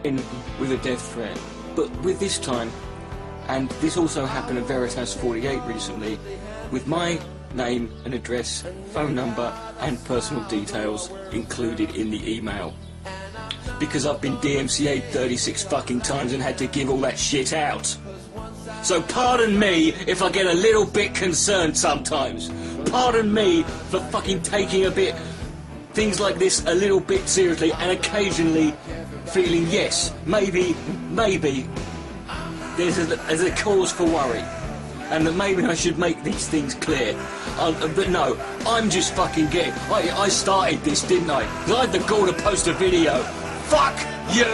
in with a death threat. But with this time, and this also happened at Veritas 48 recently, with my name and address, phone number and personal details included in the email. Because I've been DMCA'd 36 fucking times and had to give all that shit out. So pardon me if I get a little bit concerned sometimes. Pardon me for fucking taking things like this a little bit seriously and occasionally feeling, yes, maybe there's a cause for worry. And that maybe I should make these things clear. But no, I'm just fucking getting... I started this, didn't I? 'Cause I had the gall to post a video. Fuck you!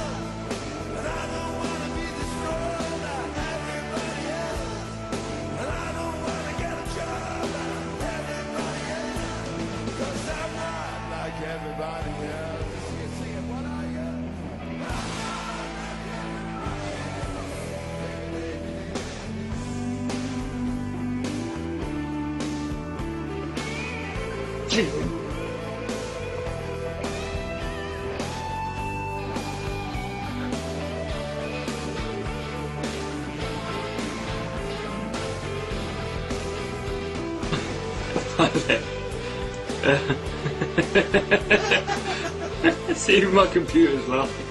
See, my computer's laughing.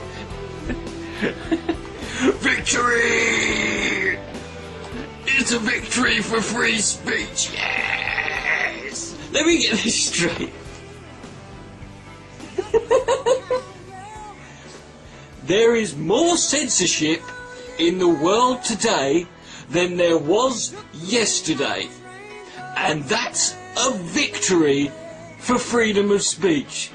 Victory! It's a victory for free speech, yes! Let me get this straight. There is more censorship in the world today than there was yesterday. And that's a victory for freedom of speech.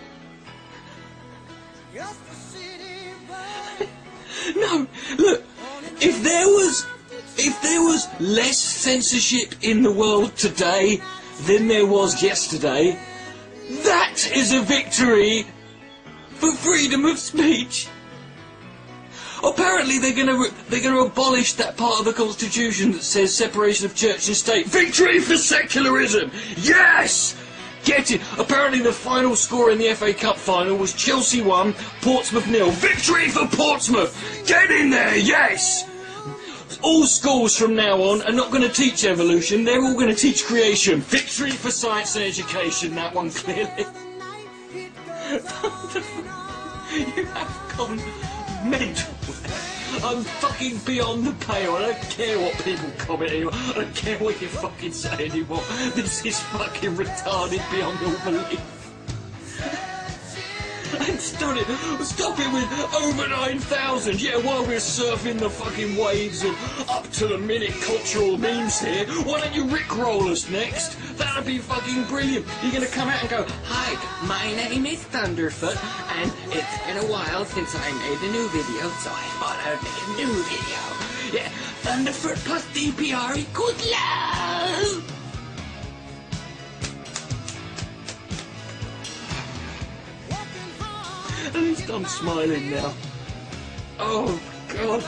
No, look, if there was less censorship in the world today than there was yesterday, that is a victory for freedom of speech. Apparently they're gonna abolish that part of the Constitution that says separation of church and state. Victory for secularism! Yes! Get it! Apparently the final score in the FA Cup final was Chelsea 1, Portsmouth 0. Victory for Portsmouth! Get in there, yes! All schools from now on are not going to teach evolution, they're all going to teach creation. Victory for science and education, that one clearly. You have gone mental. I'm fucking beyond the pale. I don't care what people comment anymore. I don't care what you fucking say anymore. This is fucking retarded beyond all belief. And stop it with over 9,000. Yeah, while we're surfing the fucking waves of up-to-the-minute cultural memes here, why don't you rickroll us next? That'd be fucking brilliant. You're going to come out and go, "Hi, my name is Thunderfoot, and it's been a while since I made a new video, so I thought I would make a new video. Yeah, Thunderfoot plus DPR equals love." At least I'm smiling now. Oh, God.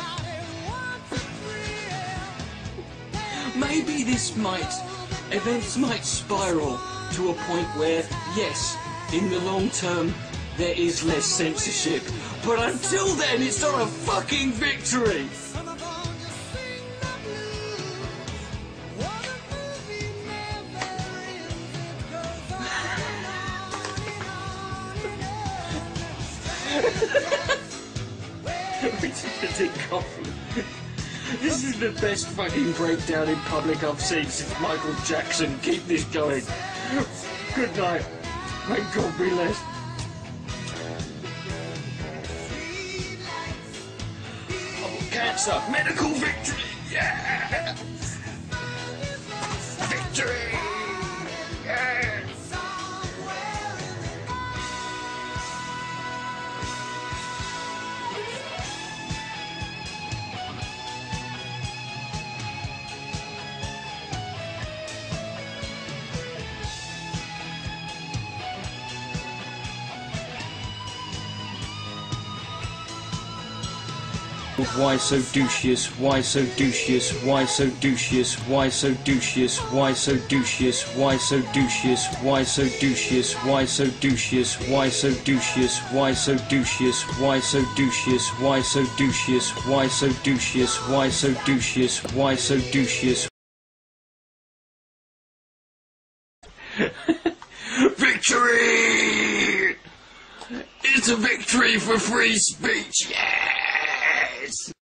Maybe events might spiral to a point where, yes, in the long term, there is less censorship. But until then, it's not a fucking victory. This is the best fucking breakdown in public I've seen since Michael Jackson. Keep this going. Good night. May God be blessed. Oh, cancer. Medical victory. Yeah. Victory. Yeah. why so doucheous, why so doucheous, why so doucheous, why so doucheous, why so doucheous, why so doucheous, why so doucheous, why so doucheous, why so doucheous, why so doucheous, why so doucheous, why so doucheous, why so doucheous, why so doucheous, why so doucheous. Victory! It's a victory for free speech, yes!